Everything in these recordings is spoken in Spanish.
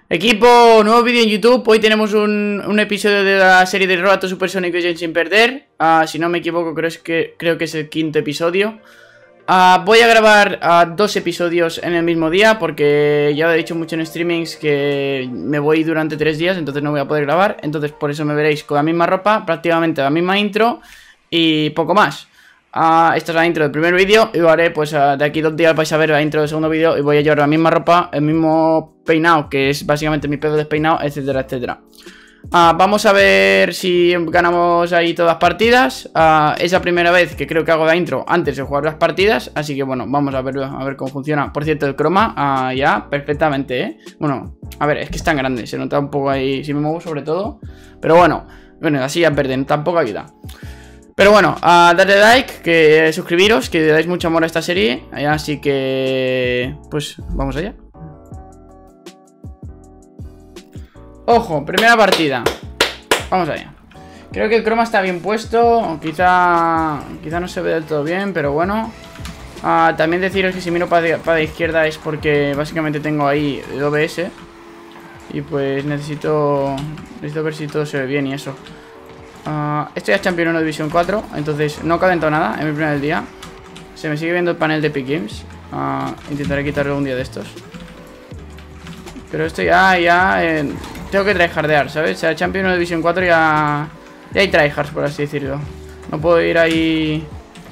Equipo, nuevo vídeo en YouTube. Hoy tenemos un episodio de la serie de Road to Supersonic Vision sin perder. Si no me equivoco, creo que es el quinto episodio. Voy a grabar 2 episodios en el mismo día porque ya lo he dicho mucho en streamings que me voy durante 3 días, entonces no voy a poder grabar. Entonces por eso me veréis con la misma ropa, prácticamente la misma intro y poco más. Esta es la intro del primer vídeo y lo haré pues de aquí 2 días vais a ver la intro del segundo vídeo y voy a llevar la misma ropa, el mismo peinado, que es básicamente mi pelo despeinado, etcétera, etcétera. Vamos a ver si ganamos ahí todas las partidas. Es la primera vez que creo que hago la intro antes de jugar las partidas, así que bueno, vamos a ver cómo funciona. Por cierto, el croma ya perfectamente, Bueno, a ver, es que es tan grande, se nota un poco ahí si me muevo sobre todo. Pero bueno, así ya perden, tampoco ayuda. Pero bueno, dadle like, que suscribiros, que le dais mucho amor a esta serie. Así que pues vamos allá. Ojo, primera partida. Vamos allá. Creo que el croma está bien puesto, o quizá no se ve del todo bien, pero bueno. También deciros que si miro para la izquierda es porque básicamente tengo ahí el OBS. Y pues necesito ver si todo se ve bien y eso. Estoy a Champion 1 División 4, entonces no he calentado nada en mi primer día. Se me sigue viendo el panel de Epic Games. Intentaré quitarlo un día de estos. Pero esto ya tengo que tryhardear, ¿sabes? O sea, Champion 1 División 4 ya hay tryhards, por así decirlo. No puedo ir ahí,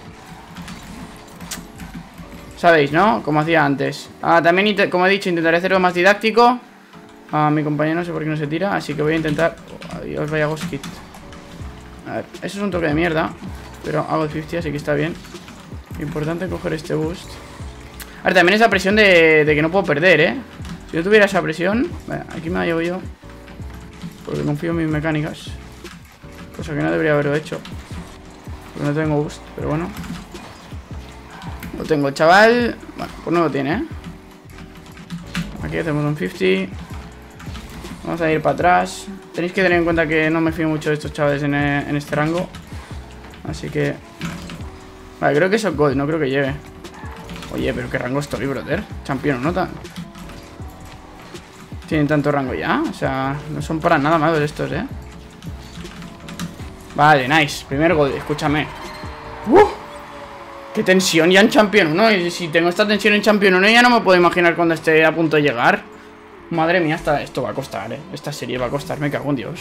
¿sabéis, no? Como hacía antes. También, como he dicho, intentaré hacerlo más didáctico. Mi compañero no sé por qué no se tira, así que voy a intentar. Adiós, vaya Ghost Kit. A ver, eso es un toque de mierda, pero hago el 50, así que está bien. Importante coger este boost. A ver, también esa presión de que no puedo perder, Si no tuviera esa presión, bueno, aquí me la llevo yo, porque confío en mis mecánicas. Cosa que no debería haberlo hecho, porque no tengo boost, pero bueno. Lo tengo el chaval. Bueno, pues no lo tiene, Aquí hacemos un 50. Vamos a ir para atrás. Tenéis que tener en cuenta que no me fío mucho de estos chavales en este rango. Así que... Vale, creo que eso es gold, no creo que llegue. Oye, pero qué rango estoy, brother. Champion, ¿no? Tienen tanto rango ya. O sea, no son para nada malos estos, Vale, nice. Primer gold, escúchame. ¡Qué tensión ya en Champion 1! Y si tengo esta tensión en Champion 1 ya no me puedo imaginar cuando esté a punto de llegar. Madre mía, esto va a costar, Esta serie va a costar, me cago en Dios.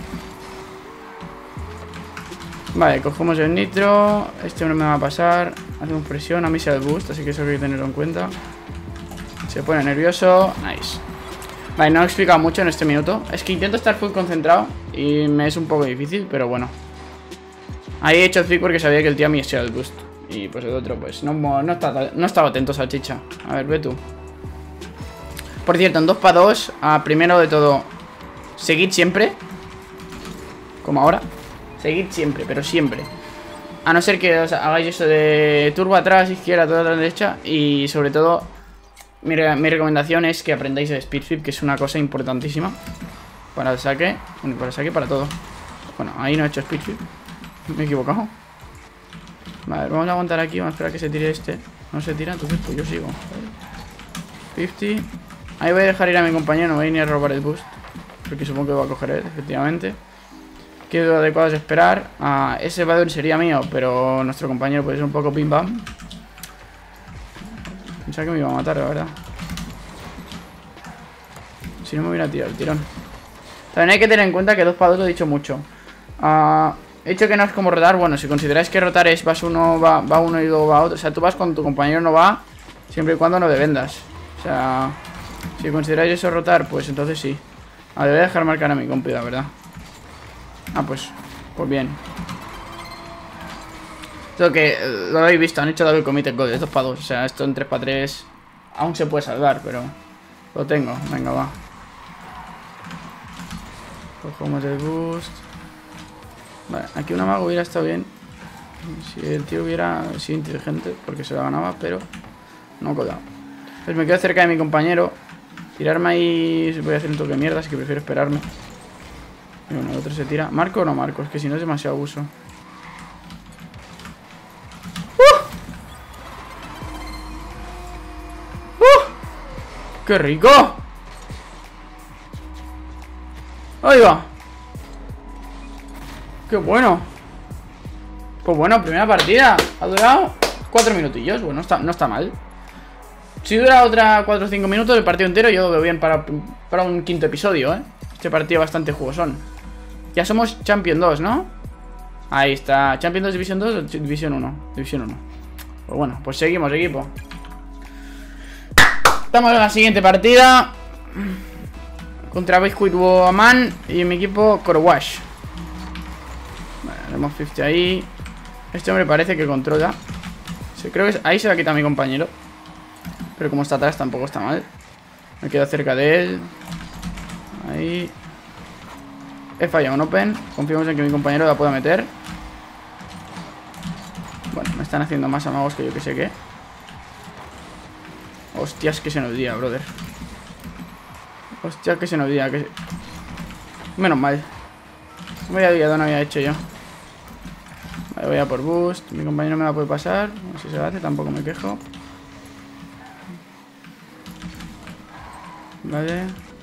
Vale, cogemos el nitro. Este no me va a pasar. Hacemos presión, a mí se da el boost, así que eso hay que tenerlo en cuenta. Se pone nervioso, nice. Vale, no he explicado mucho en este minuto. Es que intento estar full concentrado y me es un poco difícil, pero bueno. Ahí he hecho el flick porque sabía que el tío a mí se da el boost. Y pues el otro, pues no estaba atento, salchicha. A ver, ve tú. Por cierto, en 2x2, primero de todo, seguid siempre. Como ahora. Seguid siempre, pero siempre. A no ser que hagáis eso de turbo atrás, izquierda, toda la derecha. Y sobre todo, mi recomendación es que aprendáis el speed flip, que es una cosa importantísima. Para el saque, bueno, para el saque, para todo. Bueno, ahí no he hecho speed flip. Me he equivocado. Vale, vamos a aguantar aquí, vamos a esperar a que se tire este. No se tira, entonces pues yo sigo. 50. Ahí voy a dejar ir a mi compañero, no voy a ni a robar el boost, porque supongo que va a coger él, efectivamente. Que lo adecuado es esperar. Ese valor sería mío, pero nuestro compañero puede ser un poco pim pam. Pensaba que me iba a matar, la verdad. Si no me hubiera tirado el tirón. También hay que tener en cuenta que 2x2 lo he dicho mucho. He dicho que no es como rotar. Bueno, si consideráis que rotar es vas uno, va uno y luego va otro. O sea, tú vas cuando tu compañero no va, siempre y cuando no te vendas. O sea... Si consideráis eso rotar, pues entonces sí. Voy a dejar marcar a mi compi, la verdad. Pues bien. Esto que lo habéis visto, han hecho double committed goal de 2x2. O sea, esto en 3x3 aún se puede salvar, pero lo tengo. Venga, va. Cogemos el boost. Vale, aquí un amago hubiera estado bien. Si el tío hubiera sido inteligente, porque se lo ganaba, pero no ha colado. Pues me quedo cerca de mi compañero. Tirarme ahí, voy a hacer un toque de mierda, así que prefiero esperarme. Y bueno, el otro se tira. ¿Marco o no marco? Es que si no es demasiado abuso. ¡Qué rico! ¡Ahí va! ¡Qué bueno! Pues bueno, primera partida. Ha durado 4 minutillos. Bueno, no está mal. Si dura otra 4 o 5 minutos el partido entero, yo lo veo bien para un quinto episodio, ¿eh? Este partido bastante jugosón. Ya somos Champion 2, ¿no? Ahí está. Champion 2, División 2 o División 1. División 1. Pues bueno, pues seguimos, equipo. Estamos en la siguiente partida. Contra Biscuit Woman y mi equipo Corwash. Vale, haremos 50 ahí. Este hombre parece que controla. Creo que ahí se va a quitar a mi compañero. Pero como está atrás tampoco está mal. Me quedo cerca de él. Ahí. He fallado un open. Confiamos en que mi compañero la pueda meter. Bueno, me están haciendo más amagos que yo que sé qué. Hostias, que se nos día, brother. Hostia, que se nos día. Menos mal. Vaya día no había hecho yo. Vale, voy a por boost. Mi compañero me la puede pasar. No sé si se la hace, tampoco me quejo. Vale.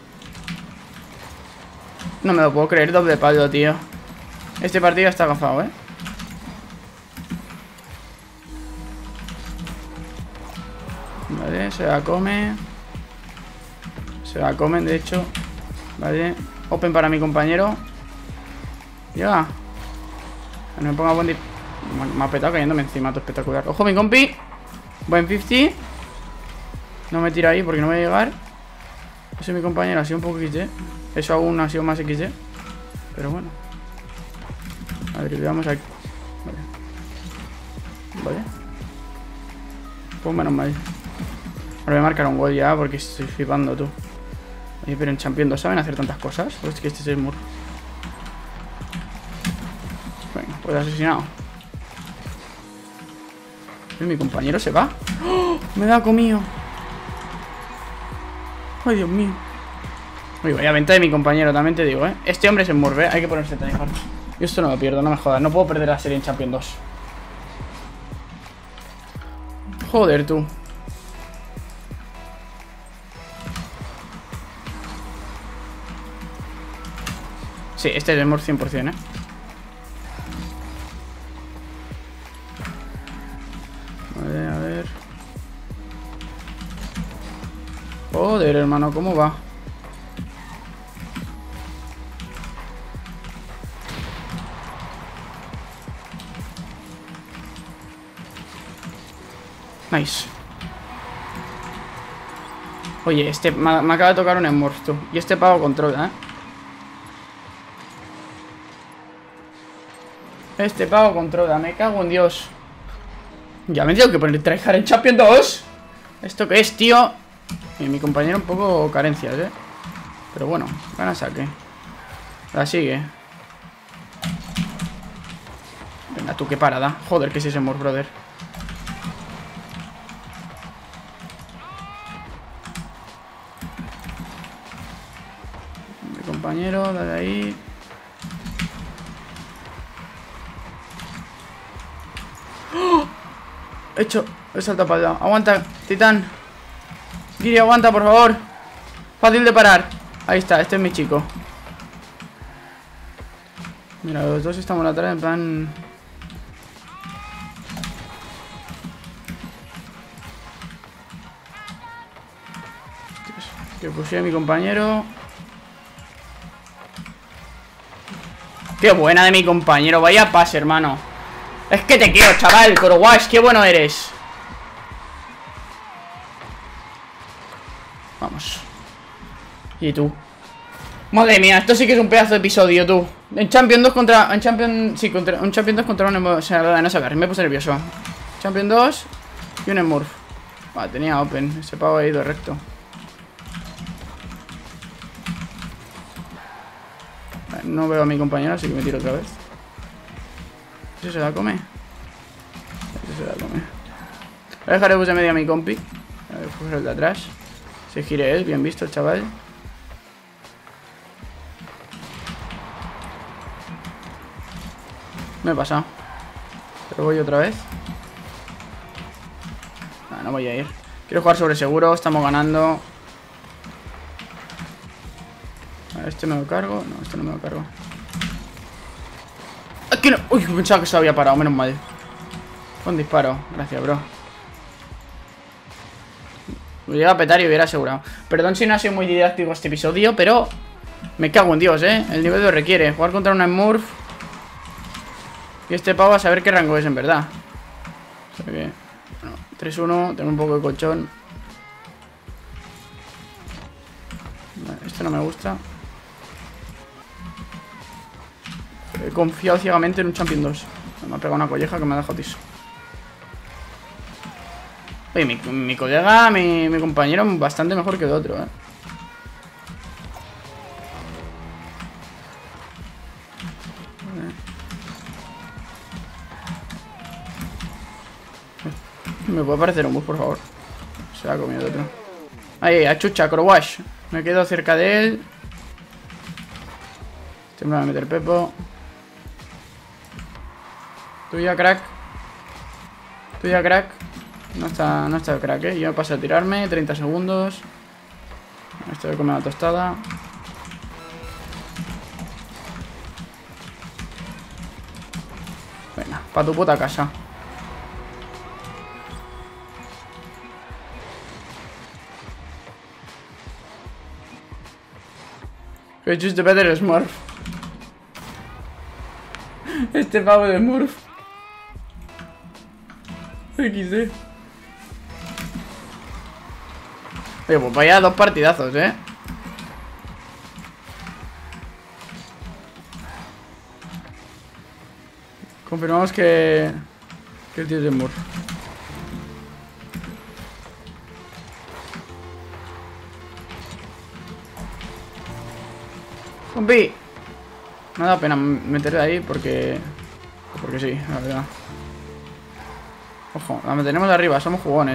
No me lo puedo creer, doble palo, tío. Este partido está agafado, ¿eh? Vale, se la come. Se la comen, de hecho. Vale, open para mi compañero. Llega. No me ponga buen dip. Me ha petado cayéndome encima, todo espectacular. Ojo, mi compi. Buen 50. No me tira ahí porque no voy a llegar. Ese mi compañero ha sido un poco XD. Eso aún ha sido más XD. Pero bueno. A ver, le damos aquí. Vale. Pues menos mal. Ahora voy a marcar un gol ya porque estoy flipando, tú. Oye, pero en Champions 2 saben hacer tantas cosas. Pues es que este es el muro. Venga, pues asesinado. Y mi compañero se va. ¡Oh! Me da comido. Ay, Dios mío. Uy, vaya venta de mi compañero, también te digo, ¿eh? Este hombre es en Murve, hay que ponerse tan hard. Yo esto no lo pierdo, no me jodas. No puedo perder la serie en Champions 2. Joder, tú. Sí, este es el Murve 100%, ¿eh? Vale, a ver. Joder, hermano, ¿cómo va? Nice. Oye, este me acaba de tocar un Smurf, tú. Y este pavo controla, ¿eh? Este pavo controla, me cago en Dios. Ya me tengo que poner tryhard en Champions 2. ¿Esto qué es, tío? Y mi compañero un poco carencias, ¿eh? Pero bueno, gana saque. La sigue. Venga, tú, qué parada. Joder, que es ese Smurf, brother. Mi compañero, dale ahí. ¡Oh! He saltado para allá. Aguanta, Titán. Giri, aguanta, por favor. Fácil de parar. Ahí está, este es mi chico. Mira, los dos estamos atrás en plan... Que puse a mi compañero. Qué buena de mi compañero. Vaya pase, hermano. Es que te quiero, chaval. Corwash, qué bueno eres. Vamos. Y tú. Madre mía, esto sí que es un pedazo de episodio, tú. En Champions 2 contra... En Champions... Sí, contra... Un Champions 2 contra un... O sea, no saber, me puse nervioso. Champions 2 y un Smurf. Vale, tenía open. Ese pavo ha ido recto. Vale, no veo a mi compañero, así que me tiro otra vez. ¿Ese se la come? Ese se la come. Voy a dejar el bus de media a mi compi. A ver, coger el de atrás. Se gire él, bien visto el chaval. Me he pasado. Pero voy otra vez. No voy a ir. Quiero jugar sobre seguro, estamos ganando. Vale, este me lo cargo. No, este no me lo cargo. ¡Aquí no! Uy, pensaba que se había parado, menos mal. Con disparo, gracias, bro. Me llega a petar y hubiera asegurado. Perdón si no ha sido muy didáctico este episodio, pero me cago en Dios, el nivel lo requiere. Jugar contra una Smurf. Y este pavo a saber qué rango es en verdad. O sea que, bueno, 3-1, tengo un poco de colchón. Vale, esto no me gusta. He confiado ciegamente en un Champion 2. Me ha pegado una colleja que me ha dejado tiso. Oye, mi colega, mi compañero, bastante mejor que el otro, ¿Me puede aparecer un bus, por favor? Se ha comido otro. Ahí, achucha, Crowash. Me quedo cerca de él. Este me va a meter Pepo. Tuya, crack. Tuya, crack. No está crack, Yo paso a tirarme. 30 segundos. Esto de comer la tostada. Venga, pa' tu puta casa. It's just the better Smurf. Este pavo de Smurf. XD. Oye, pues vaya dos partidazos, Confirmamos que el tío es de Smurf. Compi. Me da pena meterle ahí porque sí, la verdad. Ojo, la mantenemos de arriba, somos jugones,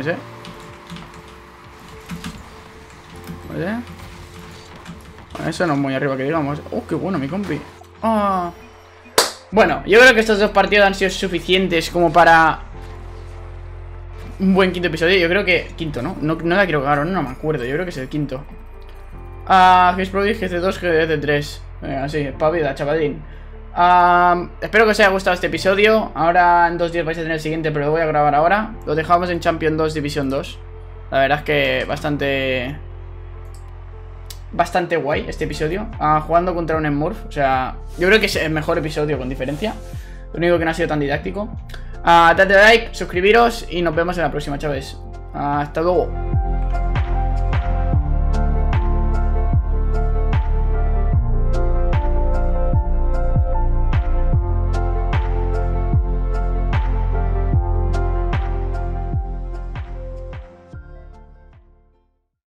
Vale. Bueno, eso no es muy arriba que digamos. Qué bueno mi compi. Bueno, yo creo que estos dos partidos han sido suficientes como para un buen quinto episodio. Yo creo que... Quinto, ¿no? No la quiero cagar, no me acuerdo. Yo creo que es el quinto. GSProdigy, GC2, GC3. Venga, así, pa' vida, chavalín. Espero que os haya gustado este episodio. Ahora en 2 días vais a tener el siguiente, pero lo voy a grabar ahora. Lo dejamos en Champion 2 División 2. La verdad es que bastante guay este episodio. Jugando contra un Smurf. O sea, yo creo que es el mejor episodio con diferencia. Lo único que no ha sido tan didáctico. Dadle like, suscribiros y nos vemos en la próxima, chavales. Hasta luego.